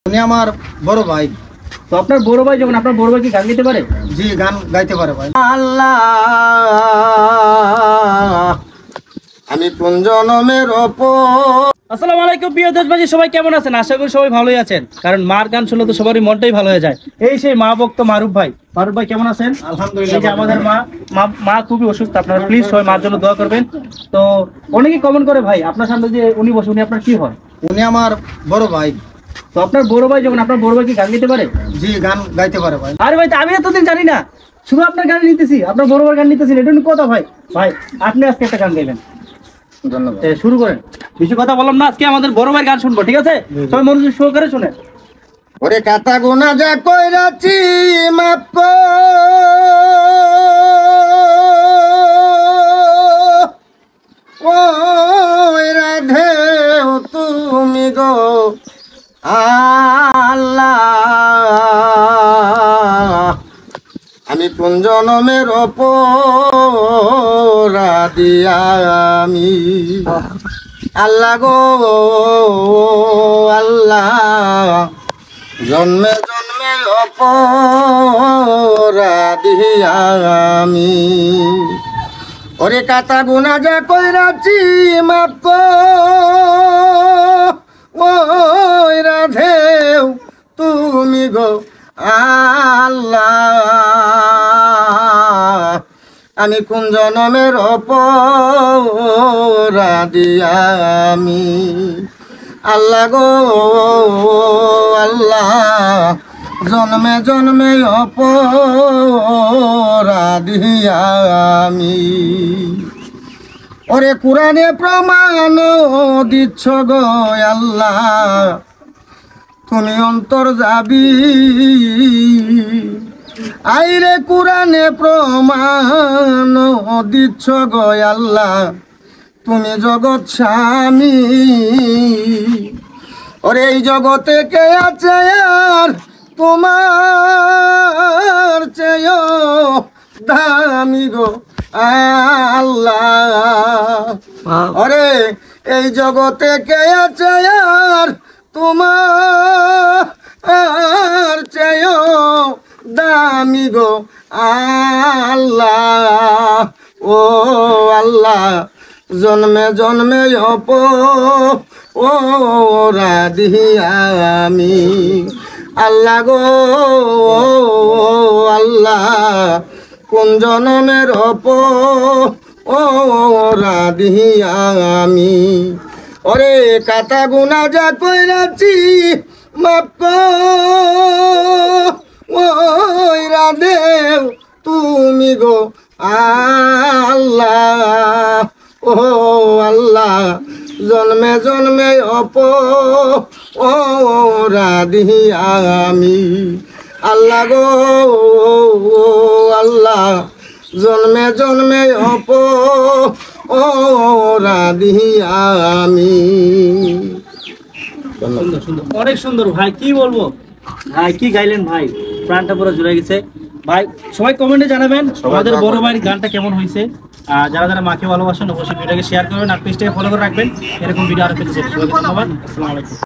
উনি আমার বড় ভাই। তো আপনার বড় ভাই যখন আপনার বড় ভাই কি গান গাইতে পারে? জি, গান গাইতে পারে ভাই। আল্লাহ আমি কোন জনমের আসসালামু আলাইকুম প্রিয় দেশবাসী, সবাই কেমন আছেন? আশা করি সবাই ভালোই আছেন, কারণ মার গান শুনলে তো সবারই মনটাই ভালো হয়ে যায়। এই সেই মা ভক্ত মারুফ ভাই। মারুফ ভাই কেমন আছেন? আলহামদুলিল্লাহ। এই যে আমাদের মা খুবই অসুস্থ, আপনারা প্লিজ সবাই মার জন্য দোয়া করবেন। তো অনেকেই কমেন্ট করে ভাই আপনার সামনে যে উনি বসে, উনি আপনার কি হয়? উনি আমার বড় ভাই। তো আপনার বড় ভাই যখন আপনার বড় ভাই কি গান গাইতে পারে? জি, গান গাইতে পারে ভাই। আরে ভাই, আমি এতদিন জানি না, শুধু আপনার গান নিতেছি, আপনার বড় ভাই গান নিতেছি, এটা কথা ভাই। ভাই আপনি আজকে একটা গান গাইবেন, ধন্যবাদ। শুরু করেন। বেশি কথা বললাম না, আজকে আমাদের বড় ভাই গান শুনবো, ঠিক আছে? সবাই মনোযোগ সহকারে শুনেন। ওরে কাতা গুনা যা কইরাছি মাপ কো ওই রাধে তুমি গো আল্লাহ আমি কোন জনমের অপরাধী আমি আল্লাহ গো আল্লাহ জন্মে জন্মে অপরাধী আমি ওরে কাতা গুনা যা কইরাছি মাপ কো ওই রাধে তুমি গো আল্লাহ আমি কোন জনমের অপরাধী আমি আল্লাহ গো আল্লাহ জন্মে জন্মে অপরাধী আমি ওরে কুরআনে প্রমাণ দিচ্ছ গো আল্লাহ তুমি অন্তর যাবি আইরে কুরআনে প্রমাণ দিচ্ছ গো আল্লাহ তুমি জগৎ স্বামী ওরে এই জগতে কে আছে আর তোমার চেয়ে দামি গো আল্লাহ ওরে এই জগতে কে আছে আর তোমার চেয়ে দামি গো আল্লাহ ও আল্লাহ জন্মে জন্মে অপরাধী আমি আল্লাহ গো আল্লাহ কোন জনমের অপরাধী আমি ওরে কাতা গুনা যা কইরাছি মাপ কো ওই রাধে তুমি গো আল্লাহ ও আল্লাহ জন্মে জন্মে অপরাধী আমি আল্লাহ গো আল্লাহ জন্মে জন্মে অপরাধী আমি। অনেক সুন্দর ভাই, কি বলবো ভাই, কি গাইলেন ভাই, প্রাণটা পুরো জুড়ে গেছে ভাই। সবাই কমেন্টে জানাবেন আমাদের বড় ভাইয়ের গানটা কেমন হয়েছে। যারা যারা মাকে ভালোবাসেন অবশ্যই ভিডিওটাকে শেয়ার করবেন আর পেজটাকে ফলো করে রাখবেন, এরকম ভিডিও আরো পেতে চাই। সবাইকে ধন্যবাদ, আসসালামু আলাইকুম।